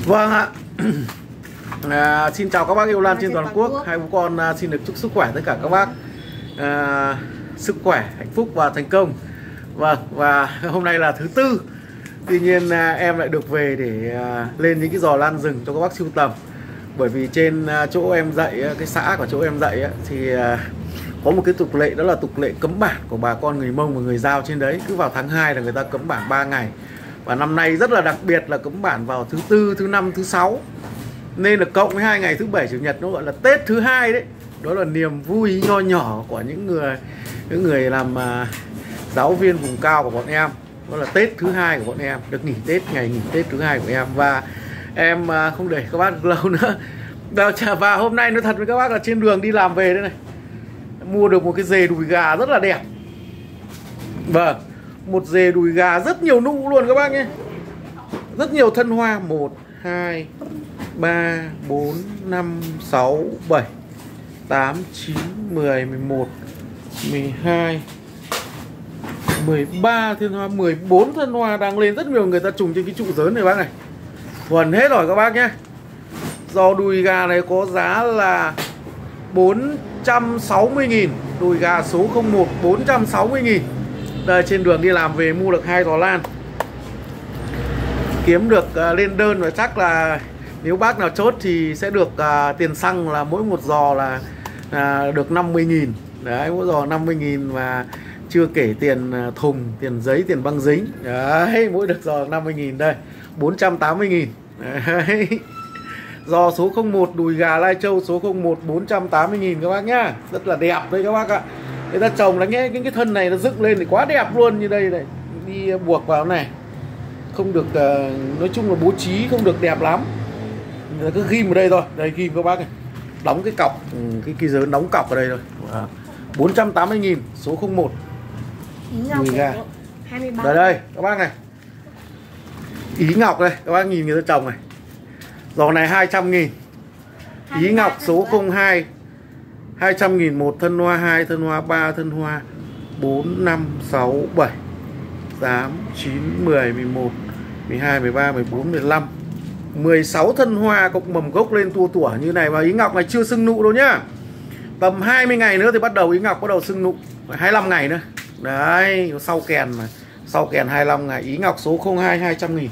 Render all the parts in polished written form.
Vâng ạ. Xin chào các bác yêu lan trên toàn quốc. Hai bố con xin được chúc sức khỏe tất cả các bác, sức khỏe, hạnh phúc và thành công. Vâng, và hôm nay là thứ tư. Tuy nhiên em lại được về để lên những cái giò lan rừng cho các bác sưu tầm. Bởi vì trên chỗ em dạy, cái xã của chỗ em dạy thì có một cái tục lệ, đó là tục lệ cấm bản của bà con người Mông và người Dao trên đấy. Cứ vào tháng 2 là người ta cấm bản 3 ngày. Và năm nay rất là đặc biệt là cấm bản vào thứ tư, thứ năm, thứ sáu. Nên là cộng với 2 ngày thứ bảy chủ nhật, nó gọi là Tết thứ hai đấy. Đó là niềm vui nho nhỏ của những người làm giáo viên vùng cao của bọn em. Đó là Tết thứ hai của bọn em, được nghỉ Tết, ngày nghỉ Tết thứ hai của em. Và em không để các bác được lâu nữa. Và hôm nay nói thật với các bác là trên đường đi làm về đây này, mua được một cái dề đùi gà rất là đẹp. Vâng, một dề đùi gà rất nhiều nụ luôn các bác nhé. Rất nhiều thân hoa. 1, 2, 3, 4, 5, 6, 7, 8, 9, 10, 11, 12, 13 thân hoa, 14 thân hoa đang lên. Rất nhiều người ta trùng trên cái trụ dớn này bác này. Quần hết rồi các bác nhé. Giò đùi gà này có giá là 460.000. Đùi gà số 01 460.000. Đây, trên đường đi làm về mua được 2 giò lan. Kiếm được lên đơn và chắc là nếu bác nào chốt thì sẽ được tiền xăng là mỗi một giò là được 50.000. Đấy, mỗi giò 50.000 và chưa kể tiền thùng, tiền giấy, tiền băng dính. Đấy, mỗi được giò 50.000 đây, 480.000. Đấy. Giò số 01 đùi gà Lai Châu số 01 480.000 các bác nhá. Rất là đẹp đấy các bác ạ. Người ta trồng là nghe cái thân này nó dựng lên thì quá đẹp luôn. Như đây này, đi buộc vào này không được, nói chung là bố trí không được đẹp lắm. Người ta cứ ghim ở đây thôi. Đây ghim các bác này, đóng cái cọc, cái dớn đóng cọc ở đây thôi. 480.000 số 01 đùi gà. Đây các bác này, Ý Ngọc đây, các bác nhìn người ta trồng này. Giò này 200.000. Ý Ngọc số 02 200.000 một thân hoa, 2 thân hoa, 3 thân hoa, 4, 5, 6, 7, 8, 9, 10, 11, 12, 13, 14, 15, 16 thân hoa cộng mầm gốc lên tua tủa như này. Và Ý Ngọc này chưa sưng nụ đâu nhá. Tầm 20 ngày nữa thì bắt đầu Ý Ngọc bắt đầu sưng nụ. 25 ngày nữa. Đấy, sau kèn mà. Sau kèn 25 ngày. Ý Ngọc số 02 200.000.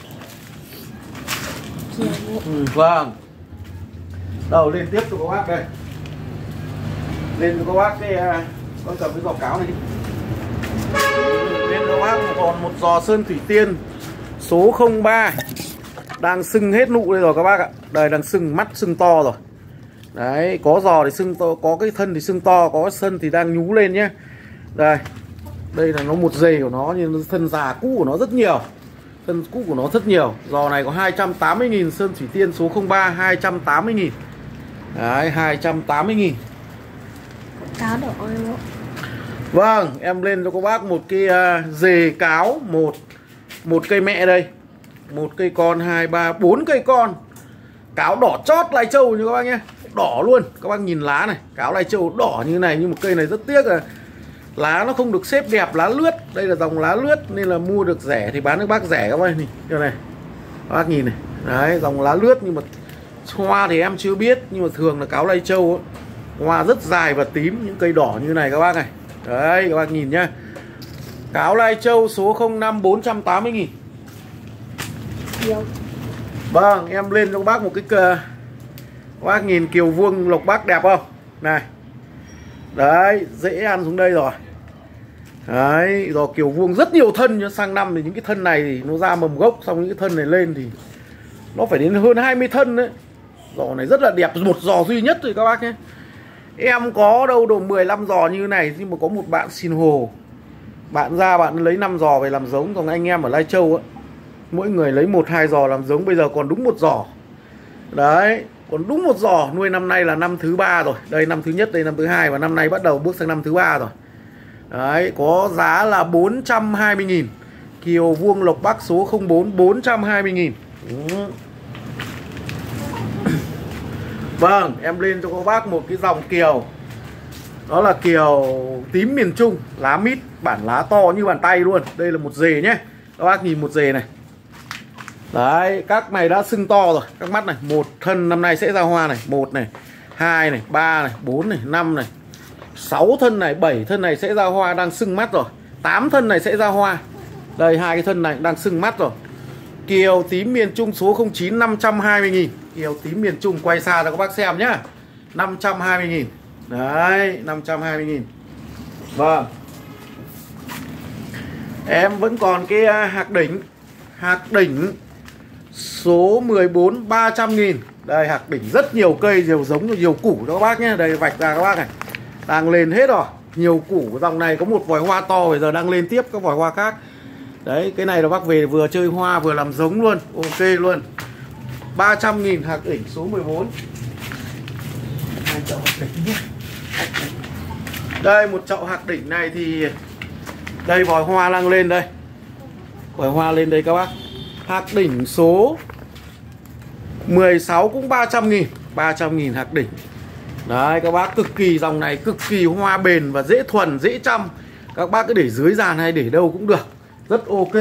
Vâng. Đầu lên tiếp cho các bác đây. Lên cho các bác cái con cầm cái giò cáo này đi. Lên cho các bác còn một giò Sơn Thủy Tiên số 03. Đang sưng hết nụ đây rồi các bác ạ. Đây đang sưng, mắt sưng to rồi. Đấy, có giò thì sưng to, có cái thân thì sưng to, có cái thân thì đang nhú lên nhé. Đây. Đây là nó một dề của nó, nhưng thân già cũ của nó rất nhiều. Thân cũ của nó rất nhiều. Giò này có 280.000, Sơn Thủy Tiên số 03 280.000. Đấy, 280.000. Cáo đỏ luôn. Vâng, em lên cho các bác một cái dề cáo, một cây mẹ đây. Một cây con, 2, 3, 4 cây con. Cáo đỏ chót Lai Châu như các bác nhé. Đỏ luôn, các bác nhìn lá này. Cáo Lai Châu đỏ như này, nhưng một cây này rất tiếc là lá nó không được xếp đẹp, lá lướt. Đây là dòng lá lướt nên là mua được rẻ thì bán cho bác rẻ các bác này. Điều này, các bác nhìn này. Đấy, dòng lá lướt nhưng mà hoa thì em chưa biết. Nhưng mà thường là cáo Lai Châu ấy, hoa rất dài và tím, những cây đỏ như này các bác này. Đấy, các bác nhìn nhá. Cáo Lai Châu số 05 480.000. Vâng, em lên cho các bác một cái các bác nhìn kiều vuông lộc bác đẹp không? Này. Đấy, dễ ăn xuống đây rồi. Đấy, giò kiều vuông rất nhiều thân nhá. Sang năm thì những cái thân này thì nó ra mầm gốc, xong những cái thân này lên thì nó phải đến hơn 20 thân đấy. Giò này rất là đẹp, một giò duy nhất thôi các bác nhé. Em có đâu độ 15 giò như này, nhưng mà có một bạn xin hồ. Bạn ra bạn lấy 5 giò về làm giống. Còn anh em ở Lai Châu ấy, mỗi người lấy 1-2 giò làm giống. Bây giờ còn đúng 1 giò. Đấy, còn đúng 1 giò. Nuôi năm nay là năm thứ 3 rồi. đây năm thứ nhất, đây năm thứ 2. Và năm nay bắt đầu bước sang năm thứ 3 rồi. Đấy, có giá là 420.000. Kiều vuông lộc Bắc số 04 420.000. Vâng, em lên cho các bác một cái dòng kiều. Đó là kiều tím miền Trung, lá mít, bản lá to như bàn tay luôn. Đây là một dề nhé. Các bác nhìn một dề này. Đấy, các này đã sưng to rồi. Các mắt này, một thân năm nay sẽ ra hoa này. 1 này, 2 này, 3 này, 4 này, 5 này, 6 thân này, 7 thân này sẽ ra hoa, đang sưng mắt rồi. 8 thân này sẽ ra hoa. Đây, 2 cái thân này đang sưng mắt rồi. Kiều tím miền Trung số 09 520.000. Kiều tím miền Trung quay xa cho các bác xem nhá. 520.000. Đấy, 520.000. Vâng. Em vẫn còn cái hạc đỉnh. Hạc đỉnh số 14 300.000. Đây, hạc đỉnh rất nhiều cây, nhiều giống, nhiều củ cho các bác nhé. Đây, vạch ra các bác này. Đang lên hết rồi. Nhiều củ, dòng này có một vòi hoa to, bây giờ đang lên tiếp các vòi hoa khác. Đấy, cái này là bác về vừa chơi hoa vừa làm giống luôn. Ok luôn. 300.000 hạc đỉnh số 14. Đây, một chậu hạc đỉnh này thì đây vòi hoa đang lên đây. Vòi hoa lên đây các bác. Hạc đỉnh số 16 cũng 300.000. 300.000 hạc đỉnh. Đấy, các bác, cực kỳ dòng này cực kỳ hoa bền và dễ thuần, dễ chăm. Các bác cứ để dưới giàn hay để đâu cũng được. Rất ok.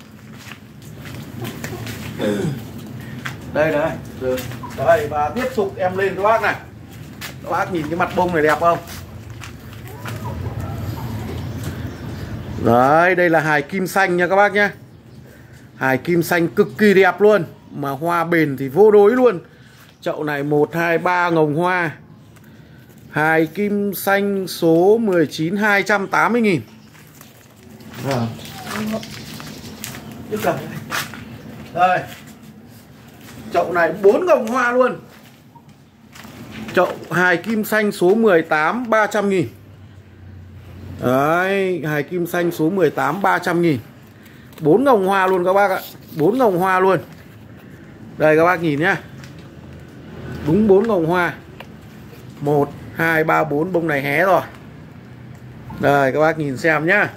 Đây đấy. Đây, và tiếp tục em lên các bác này. Các bác nhìn cái mặt bông này đẹp không? Đấy, đây là hài kim xanh nha các bác nhé. Hài kim xanh cực kỳ đẹp luôn. Mà hoa bền thì vô đối luôn. Chậu này 1, 2, 3 ngồng hoa. Hài kim xanh số 19 280.000. Vâng. Đây. Chậu này 4 ngồng hoa luôn. Chậu hài kim xanh số 18 300.000. Đấy, hài kim xanh số 18 300.000. 4 ngồng hoa luôn các bác ạ. 4 ngồng hoa luôn. Đây các bác nhìn nhá. Đúng 4 ngồng hoa. 1, 2, 3, 4 bông này hé rồi. Đây các bác nhìn xem nhá.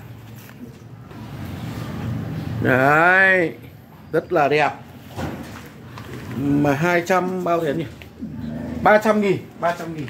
Đấy, rất là đẹp. Mà 200 bao tiền nhỉ? 300.000. 300.000.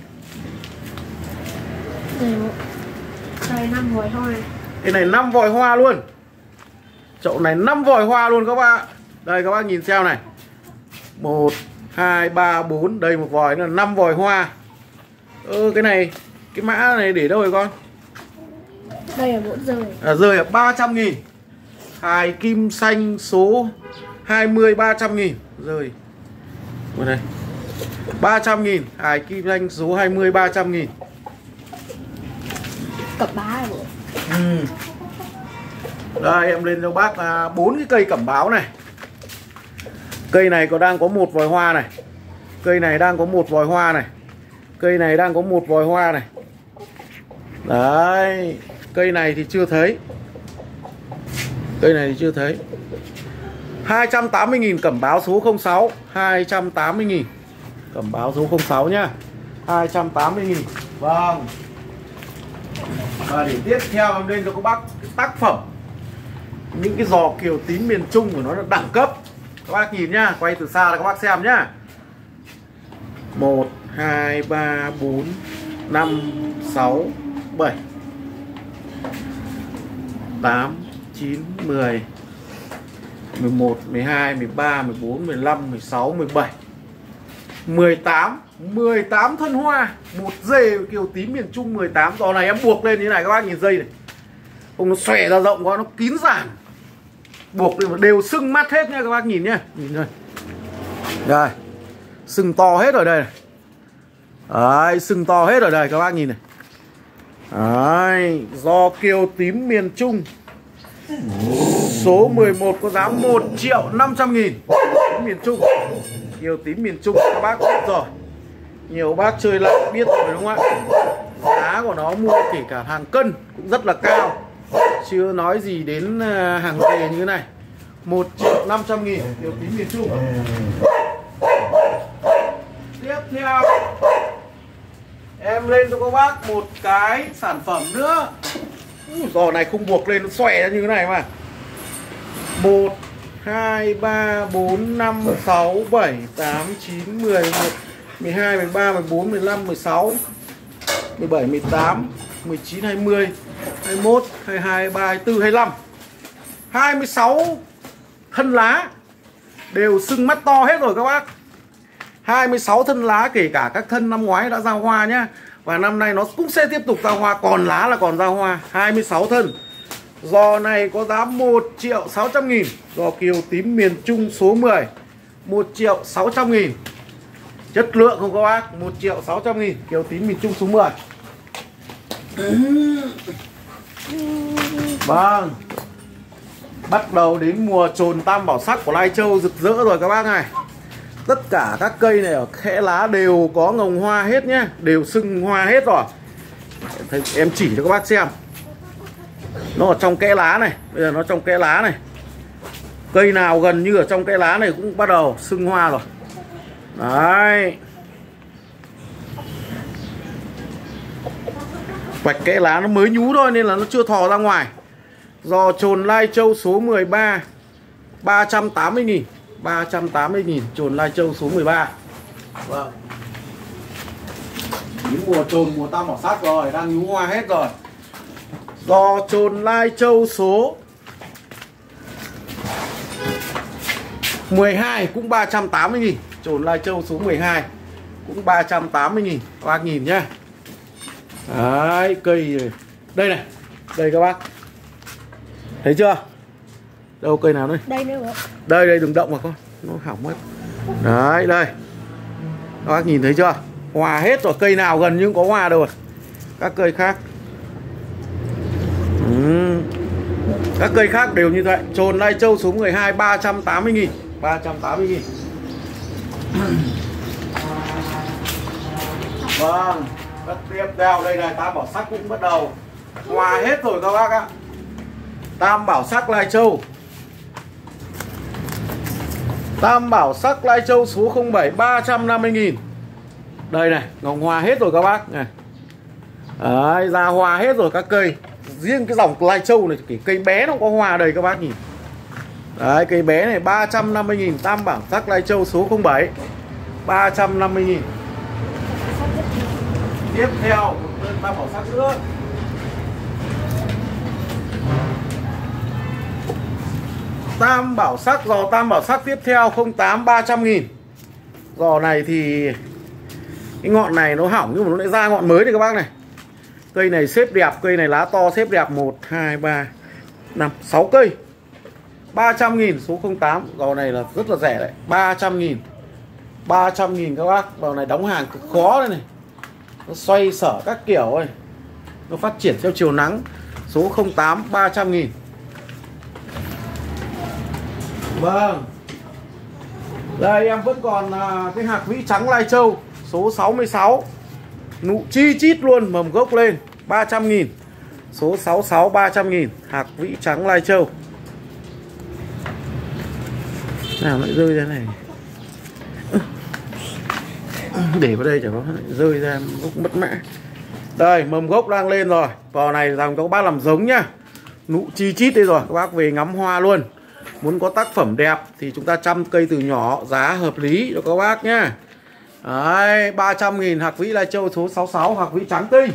Đây 5 vòi hoa. Cái này 5 vòi hoa luôn. Chậu này 5 vòi hoa luôn các bạn. Đây các bác nhìn xem này. 1, 2, 3, 4. Đây một vòi nữa là 5 vòi hoa. Cái này, cái mã này để đâu rồi con? Đây là bốn rơi. Rơi ở 300.000. Hài kim xanh số 20 300.000. Rơi. Ở đây 300.000. Hài kim xanh số 20 300.000. Cẩm bá rồi. Đây em lên cho bác 4 cái cây cẩm báo này. Cây này đang có một vòi hoa này. Cây này đang có một vòi hoa này. Cây này đang có một vòi hoa này. Đấy. Cây này thì chưa thấy. Cây này thì chưa thấy. 280.000 cẩm báo số 06. 280.000 cẩm báo số 06 nhá. 280.000. Vâng. Và để tiếp theo em lên cho các bác cái tác phẩm. Những cái giò kiều tím miền Trung của nó là đẳng cấp. Các bác nhìn nhá, quay từ xa là các bác xem nhá. 1, 2, 3, 4, 5, 6, 7, 8, 9, 10, 11, 12, 13, 14, 15, 16, 17, 18 thân hoa. Một dê kiều tím miền Trung 18. Giò này em buộc lên như thế này các bác nhìn dây này. Không nó xòe ra rộng quá, nó kín giản. Buộc lên mà đều sưng mắt hết nha các bác nhìn nhá. Nhìn đây. Đây. Sưng to hết ở đây này. Đấy, sưng to hết ở đây các bác nhìn này. Đấy, giò kiều tím miền Trung số 11 có giá 1.500.000. Miền Trung. Kiều tím miền Trung các bác biết rồi. Nhiều bác chơi lại biết rồi đúng không ạ? Giá của nó mua kể cả hàng cân cũng rất là cao. Chưa nói gì đến hàng về như thế này. 1.500.000 kiều tím miền Trung. Tiếp theo em lên cho các bác một cái sản phẩm nữa. Giò này không buộc lên, nó xòe ra như thế này mà. 1, 2, 3, 4, 5, 6, 7, 8, 9, 10, 11, 12, 13, 14, 15, 16, 17, 18, 19, 20, 21, 22, 23, 24, 25. 26 thân lá. đều sưng mắt to hết rồi các bác. 26 thân lá, kể cả các thân năm ngoái đã ra hoa nhá. Và năm nay nó cũng sẽ tiếp tục ra hoa, còn lá là còn ra hoa. 26 thân. Giò này có giá 1.600.000. Giò kiều tím miền Trung số 10 1.600.000. Chất lượng không các bác? 1.600.000. Kiều tím miền Trung số 10. Vâng. Bắt đầu đến mùa chồn tam bảo sắc của Lai Châu rực rỡ rồi các bác này. Tất cả các cây này ở kẽ lá đều có ngồng hoa hết nhé, đều sưng hoa hết rồi. Em chỉ cho các bác xem. Nó ở trong kẽ lá này. Bây giờ nó trong kẽ lá này. Cây nào gần như ở trong kẽ lá này cũng bắt đầu sưng hoa rồi. Đấy. Vạch kẽ lá nó mới nhú thôi nên là nó chưa thò ra ngoài. Giò chồn Lai Châu số 13 380.000. 380.000 chồn Lai Châu số 13. Vâng. Đến mùa chồn, mùa tam bảo sắc rồi, đang nhú hoa hết rồi. Giò chồn Lai Châu số 12 cũng 380.000. Chồn Lai Châu số 12 cũng 380.000. Các bác nhìn nhá. Đấy, cây đây này. Đây các bác. Thấy chưa? Đâu cây nào đây? Đây nữa. Đây đừng động vào con, nó hỏng mất. Đấy, đây. Các bác nhìn thấy chưa? Hoa hết rồi, cây nào gần như có hoa đâu rồi. Các cây khác. Các cây khác đều như vậy. Chồn Lai Châu số 12 380.000. 380.000. Vâng. Tiếp theo đây này, tam bảo sắc cũng bắt đầu hoa hết rồi các bác ạ. Tam bảo sắc Lai Châu. Tam bảo sắc Lai Châu số 07 350.000. Đây này, ngồng hoa hết rồi các bác này. Đấy, ra hoa hết rồi các cây. Riêng cái dòng Lai Châu này, cái cây bé nó có hoa đầy các bác nhìn. Đấy, cây bé này 350.000. Tam bảo sắc Lai Châu số 07 350.000. Tiếp theo một đơn tam bảo sắc nữa. Tam bảo sắc, giò tam bảo sắc tiếp theo 08 300.000. Giò này thì cái ngọn này nó hỏng nhưng mà nó lại ra ngọn mới đây các bác này. Cây này xếp đẹp, cây này lá to xếp đẹp. 1, 2, 3, 5, 6 cây. 300.000 số 08. Giò này là rất là rẻ đấy. 300.000. 300.000 các bác. Giò này đóng hàng cực khó đây này. Nó xoay sở các kiểu ơi. Nó phát triển theo chiều nắng. Số 08 300.000. Vâng. Đây em vẫn còn cái hạc vĩ trắng Lai Châu số 66. Nụ chi chít luôn, mầm gốc lên 300.000. Số 66 300.000. Hạc vĩ trắng Lai Châu. Nào lại rơi ra này. Để vào đây chẳng có rơi ra gốc mất mã. Đây mầm gốc đang lên rồi. Vào này rằng các bác làm giống nhá. Nụ chi chít đây rồi. Các bác về ngắm hoa luôn. Muốn có tác phẩm đẹp thì chúng ta chăm cây từ nhỏ, giá hợp lý cho các bác nhá. Đấy, 300.000 hạc vĩ Lai Châu số 66, hạc vĩ trắng tinh.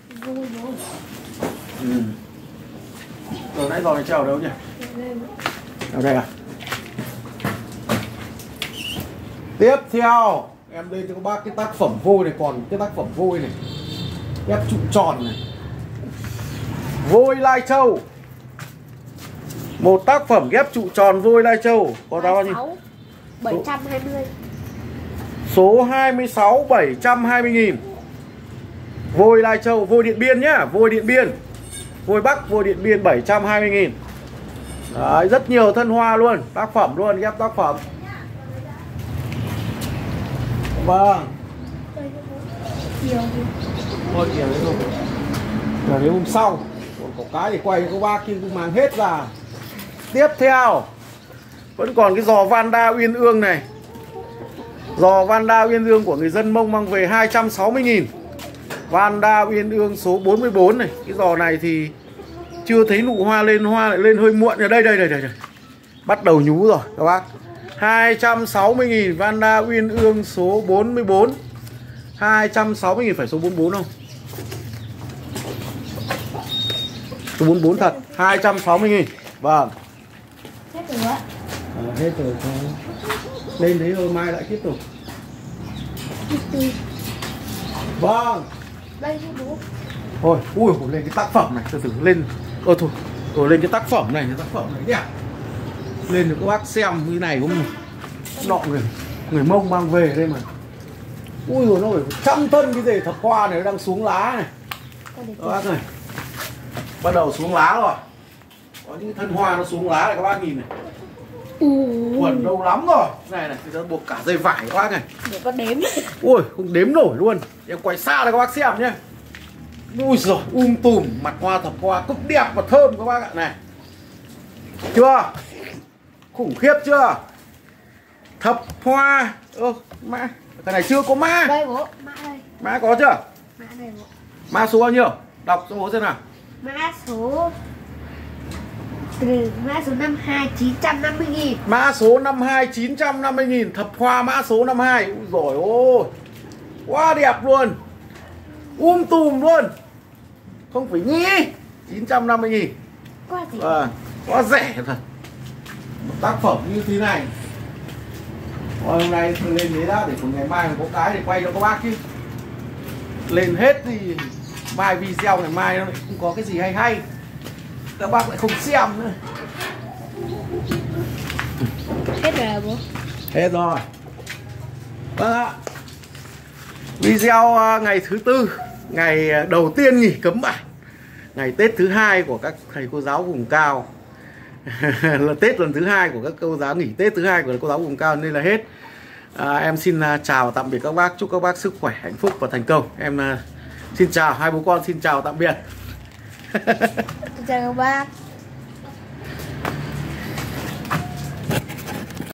Từ nãy giờ này treo đâu nhỉ? Ở đây à? Tiếp theo em lên cho các bác cái tác phẩm vôi này, còn cái tác phẩm vôi này. Ghép trụ tròn này. Vôi Lai Châu. Một tác phẩm ghép trụ tròn vôi Lai Châu có giá bao nhiêu? 720. Số 26 720.000. Vôi Lai Châu, vôi Điện Biên nhá, vôi Điện Biên. Vôi Bắc, vôi Điện Biên 720.000. Đấy, rất nhiều thân hoa luôn, tác phẩm luôn, ghép tác phẩm. Vâng. Thôi kìa đấy rồi. Rồi đến hôm sau, còn có cái thì quay cho các bác nhưng cũng mang hết ra. Tiếp theo vẫn còn cái giò Vanda Uyên Ương này. Giò Vanda Uyên Ương của người dân Mông mang về 260.000. Vanda Uyên Ương số 44 này. Cái giò này thì chưa thấy nụ hoa lên, hoa lại lên hơi muộn. Ở đây đây. Bắt đầu nhú rồi các bác. 260.000 Vanda Uyên Ương số 44. 260.000, phải số 44 không? Số 44 thật. 260.000. Vâng. Hết rồi ạ. Hết rồi. Lên đấy rồi mai lại tiếp tục. Vâng. Đây chứ bố. Thôi, ui, lên cái tác phẩm này, từ từ lên. Thôi lên cái tác phẩm này đẹp. Lên được các bác xem như này cũng nọ người Mông mang về đây mà. Ui rồi nó phải 100 cân cái gì thập hoa này nó đang xuống lá này. Các bác này. Bắt đầu xuống lá rồi. Có những thân hoa nó xuống lá này các bác nhìn này. Quần lâu lắm rồi. Này này, người ta buộc cả dây vải các bác này. Để con đếm. Ui, không đếm nổi luôn. Em quay xa này các bác xem nhé. Ui giời, tùm, mặt hoa thập hoa cực đẹp và thơm các bác ạ. Này. Chưa? Khủng khiếp chưa? Thập hoa. Mã. Cái này chưa có mã. Đây bố, mã đây. Mã có chưa? Mã đây bố. Mã số bao nhiêu? Đọc cho bố xem nào. Mã số 52 950.000. Mã số 52 950.000. Thập hoa mã số 52. Ui dồi ôi. Quá đẹp luôn. Tùm luôn. Không phải nghĩ. 950.000. Quá rẻ. Quá rẻ thật. Một tác phẩm như thế này. Hôm nay tôi lên đấy đã để của ngày mai có cái để quay cho các bác chứ. Lên hết thì mai video ngày mai nó lại không có cái gì hay. Các bác lại không xem nữa. Hết rồi bố. Hết rồi. Vâng ạ. Video ngày thứ tư, ngày đầu tiên nghỉ cấm bản, ngày Tết thứ hai của các thầy cô giáo vùng cao. Là Tết lần thứ hai của các cô giáo, nghỉ Tết thứ hai của các cô giáo vùng cao nên là hết. Em xin chào tạm biệt các bác, chúc các bác sức khỏe, hạnh phúc và thành công. Em xin chào hai bố con, xin chào tạm biệt. Chào các bác.